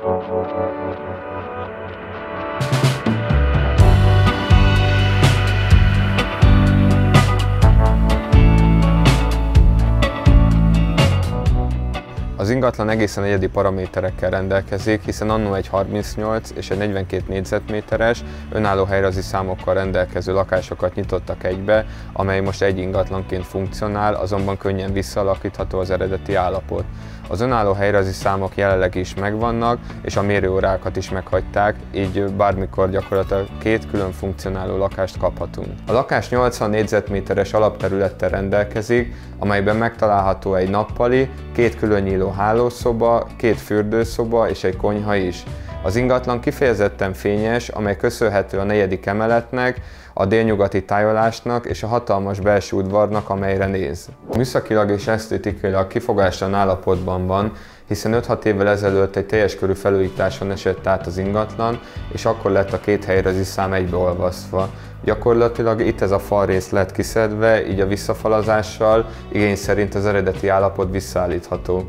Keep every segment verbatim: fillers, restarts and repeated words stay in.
Az ingatlan egészen egyedi paraméterekkel rendelkezik, hiszen annó egy harmincnyolc és egy negyvenkét négyzetméteres, önálló helyrajzi számokkal rendelkező lakásokat nyitottak egybe, amely most egy ingatlanként funkcionál, azonban könnyen visszaalakítható az eredeti állapot. Az önálló helyrajzi számok jelenleg is megvannak, és a mérőórákat is meghagyták, így bármikor gyakorlatilag két külön funkcionáló lakást kaphatunk. A lakás nyolcvan négyzetméteres alapterülettel rendelkezik, amelyben megtalálható egy nappali, két különnyíló hálószoba, két fürdőszoba és egy konyha is. Az ingatlan kifejezetten fényes, amely köszönhető a negyedik emeletnek, a délnyugati tájolásnak és a hatalmas belső udvarnak, amelyre néz. Műszakilag és esztétikailag kifogáslan állapotban van, hiszen öt-hat évvel ezelőtt egy teljes körű felújításon esett át az ingatlan, és akkor lett a két helyrajzi szám egybeolvasztva. Gyakorlatilag itt ez a falrész lett kiszedve, így a visszafalazással igény szerint az eredeti állapot visszaállítható.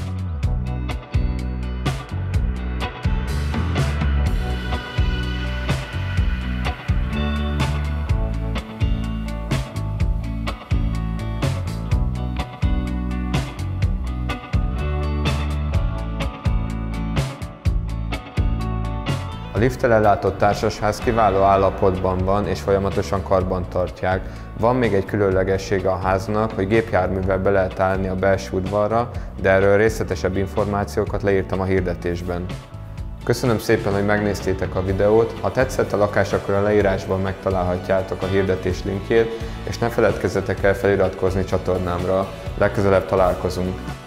A lifttel ellátott társasház kiváló állapotban van és folyamatosan karbantartják. Van még egy különlegessége a háznak, hogy gépjárművel be lehet állni a belső udvarra, de erről részletesebb információkat leírtam a hirdetésben. Köszönöm szépen, hogy megnéztétek a videót, ha tetszett a lakás, akkor a leírásban megtalálhatjátok a hirdetés linkjét, és ne feledkezzetek el feliratkozni csatornámra. Legközelebb találkozunk!